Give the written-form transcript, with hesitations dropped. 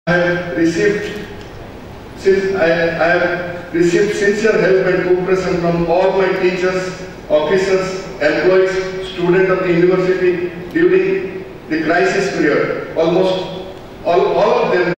I have received sincere help and cooperation from all my teachers, officers, employees, students of the university during the crisis period. Almost all of them